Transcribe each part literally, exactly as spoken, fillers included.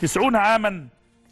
تسعون عاما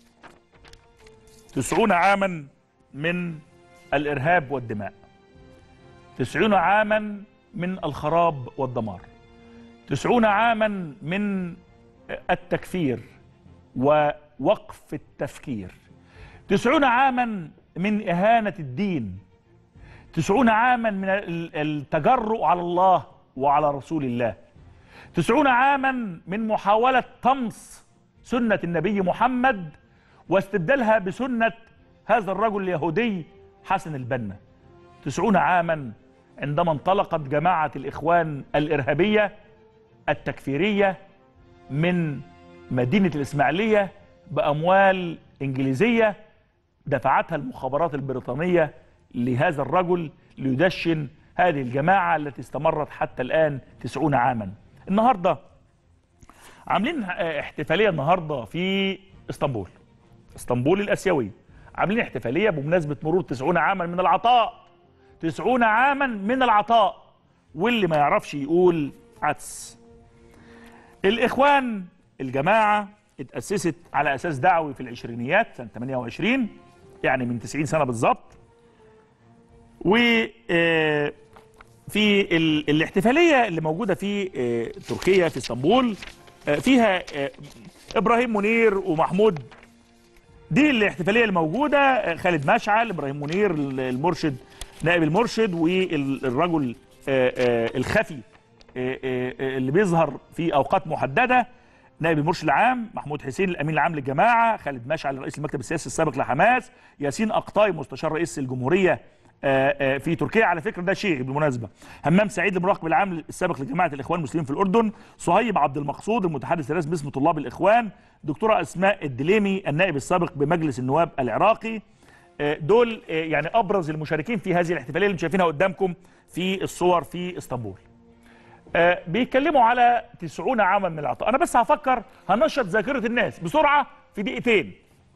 تسعون عاما من الإرهاب والدماء، تسعون عاما من الخراب والدمار، تسعون عاما من التكفير ووقف التفكير، تسعون عاما من إهانة الدين، تسعون عاما من التجرؤ على الله وعلى رسول الله، تسعون عاما من محاولة طمس سنة النبي محمد واستبدالها بسنة هذا الرجل اليهودي حسن البنا. تسعون عاما عندما انطلقت جماعة الإخوان الإرهابية التكفيرية من مدينة الإسماعيلية بأموال إنجليزية دفعتها المخابرات البريطانية لهذا الرجل ليدشن هذه الجماعة التي استمرت حتى الآن تسعون عاما. النهاردة عاملين احتفالية النهاردة في اسطنبول، اسطنبول الآسيوية، عاملين احتفالية بمناسبة مرور تسعون عاما من العطاء، تسعون عاما من العطاء، واللي ما يعرفش يقول عدس. الإخوان الجماعة اتأسست على أساس دعوي في العشرينيات سنة ثمانية وعشرين، يعني من تسعين سنة بالظبط. وفي الاحتفالية اللي موجودة في تركيا في اسطنبول فيها إبراهيم منير ومحمود، دي الاحتفالية الموجودة، خالد مشعل، إبراهيم منير المرشد نائب المرشد، والرجل الخفي اللي بيظهر في أوقات محددة نائب المرشد العام محمود حسين الأمين العام للجماعة، خالد مشعل رئيس المكتب السياسي السابق لحماس، ياسين أقطاي مستشار رئيس الجمهورية في تركيا، على فكرة ده شيعي بالمناسبة، همام سعيد المراقب العام السابق لجماعة الإخوان المسلمين في الأردن، صهيب عبد المقصود المتحدث الرسمي باسم طلاب الإخوان، دكتورة أسماء الدليمي النائب السابق بمجلس النواب العراقي. دول يعني أبرز المشاركين في هذه الاحتفالية اللي شايفينها قدامكم في الصور في اسطنبول. بيتكلموا على تسعون عاما من العطاء. أنا بس هفكر هنشط ذاكرة الناس بسرعة في دقيقتين.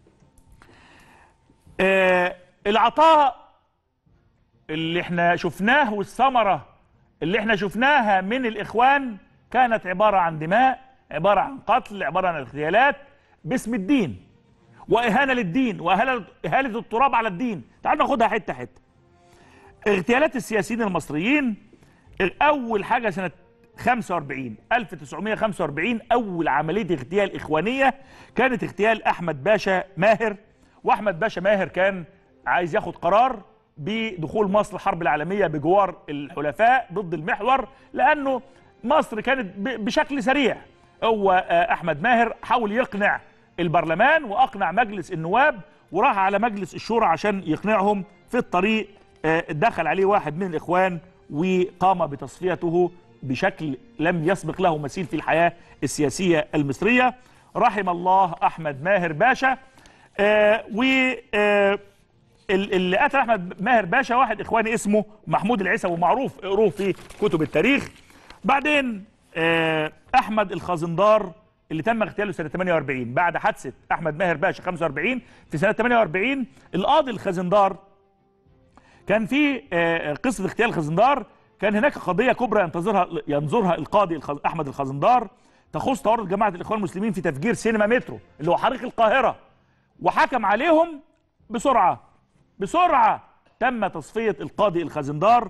العطاء اللي احنا شفناه والثمرة اللي احنا شفناها من الإخوان كانت عبارة عن دماء، عبارة عن قتل، عبارة عن اغتيالات باسم الدين وإهانة للدين وإهانة التراب على الدين. تعالوا ناخدها حتة حتة. اغتيالات السياسيين المصريين، أول حاجة سنة خمسة وأربعين ألف وتسعمائة وخمسة وأربعين أول عملية اغتيال إخوانية كانت اغتيال أحمد باشا ماهر. وأحمد باشا ماهر كان عايز ياخد قرار بدخول مصر الحرب العالمية بجوار الحلفاء ضد المحور، لأنه مصر كانت بشكل سريع. هو أحمد ماهر حاول يقنع البرلمان وأقنع مجلس النواب، وراح على مجلس الشورى عشان يقنعهم. في الطريق دخل عليه واحد من الإخوان وقام بتصفيته بشكل لم يسبق له مثيل في الحياة السياسية المصرية. رحم الله أحمد ماهر باشا. آه و آه اللي قتل أحمد ماهر باشا واحد إخواني اسمه محمود العيسوي، معروف اقروه في كتب التاريخ. بعدين آه أحمد الخزندار اللي تم اغتياله سنة ثمانية وأربعين بعد حادثة أحمد ماهر باشا خمسة وأربعين. في سنة ثمانية وأربعين القاضي الخزندار كان في آه قصة اغتيال الخزندار، كان هناك قضية كبرى ينتظرها ينظرها القاضي أحمد الخزندار تخص تورط جماعة الإخوان المسلمين في تفجير سينما مترو اللي هو حريق القاهرة، وحكم عليهم بسرعة بسرعة. تم تصفية القاضي الخزندار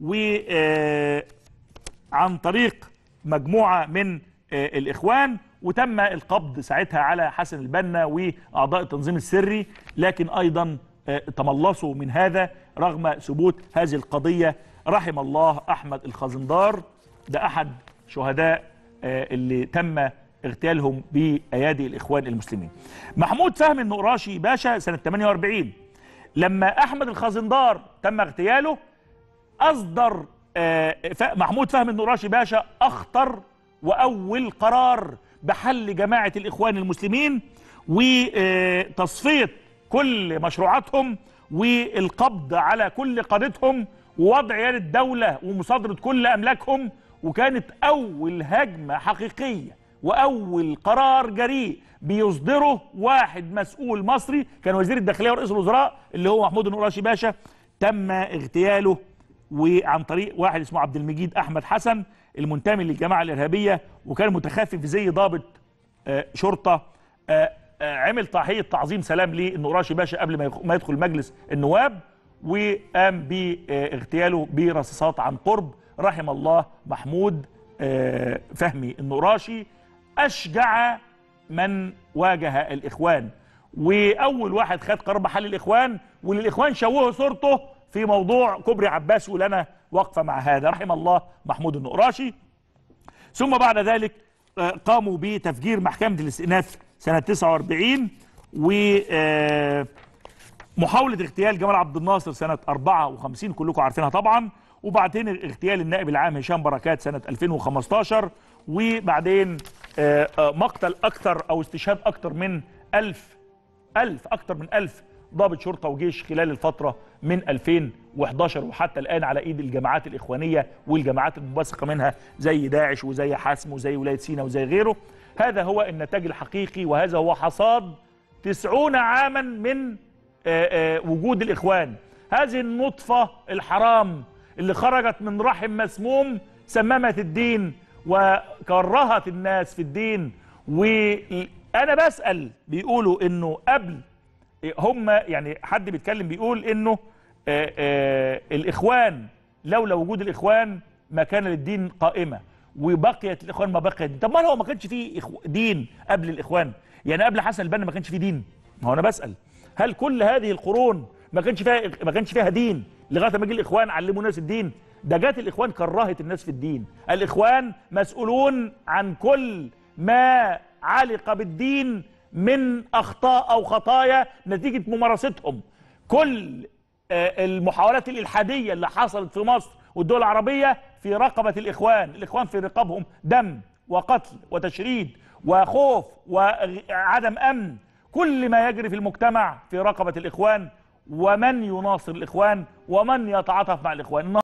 وعن طريق مجموعة من الإخوان، وتم القبض ساعتها على حسن البنا وأعضاء التنظيم السري، لكن أيضا تملصوا من هذا رغم ثبوت هذه القضية. رحم الله أحمد الخزندار، ده أحد شهداء اللي تم اغتيالهم بأيادي الإخوان المسلمين. محمود فهمي النقراشي باشا سنة ثمانية وأربعين لما أحمد الخزندار تم اغتياله أصدر محمود فهمي النقراشي باشا أخطر وأول قرار بحل جماعة الإخوان المسلمين وتصفية كل مشروعاتهم والقبض على كل قادتهم ووضع يد الدولة ومصادرة كل أملاكهم. وكانت أول هجمة حقيقية وأول قرار جريء بيصدره واحد مسؤول مصري كان وزير الداخلية ورئيس الوزراء اللي هو محمود النقراشي باشا، تم اغتياله وعن طريق واحد اسمه عبد المجيد أحمد حسن المنتمي للجماعة الإرهابية، وكان متخفي في زي ضابط شرطة آآ آآ عمل تحية تعظيم سلام للنقراشي باشا قبل ما يدخل مجلس النواب، وقام باغتياله برصاصات عن قرب. رحم الله محمود فهمي النقراشي، أشجع من واجه الإخوان، وأول واحد خد قرار بحل الإخوان، والإخوان شوهوا صورته في موضوع كوبري عباس، ولنا وقفة مع هذا. رحم الله محمود النقراشي. ثم بعد ذلك قاموا بتفجير محكمة الاستئناف سنة تسعة وأربعين، ومحاولة اغتيال جمال عبد الناصر سنة أربعة وخمسين كلكم عارفينها طبعا، وبعدين اغتيال النائب العام هشام بركات سنة ألفين وخمستاشر، وبعدين مقتل أكثر أو استشهاد أكثر من ألف ألف أكثر من ألف ضابط شرطة وجيش خلال الفترة من ألفين وإحداشر وحتى الآن على إيد الجماعات الإخوانية والجماعات المنبثقة منها زي داعش وزي حسم وزي ولاية سيناء وزي غيره. هذا هو النتاج الحقيقي، وهذا هو حصاد تسعون عاما من وجود الإخوان. هذه النطفة الحرام اللي خرجت من رحم مسموم سممت الدين وكرهت الناس في الدين. وأنا بسأل، بيقولوا إنه قبل هم يعني حد بيتكلم بيقول إنه آآ آآ الإخوان لولا وجود الإخوان ما كان للدين قائمة، وبقيت الإخوان ما بقيت. طب ما هو ما كانش فيه دين قبل الإخوان؟ يعني قبل حسن البنا ما كانش فيه دين؟ ما هو أنا بسأل، هل كل هذه القرون ما كانش فيها ما كانش فيها دين لغايه ما جه الاخوان علموا الناس الدين؟ ده جات الاخوان كرهت الناس في الدين. الاخوان مسؤولون عن كل ما علق بالدين من اخطاء او خطايا نتيجه ممارستهم. كل المحاولات الالحاديه اللي حصلت في مصر والدول العربيه في رقبه الاخوان. الاخوان في رقابهم دم وقتل وتشريد وخوف وعدم امن. كل ما يجري في المجتمع في رقبه الاخوان، ومن يناصر الإخوان ومن يتعاطف مع الإخوان.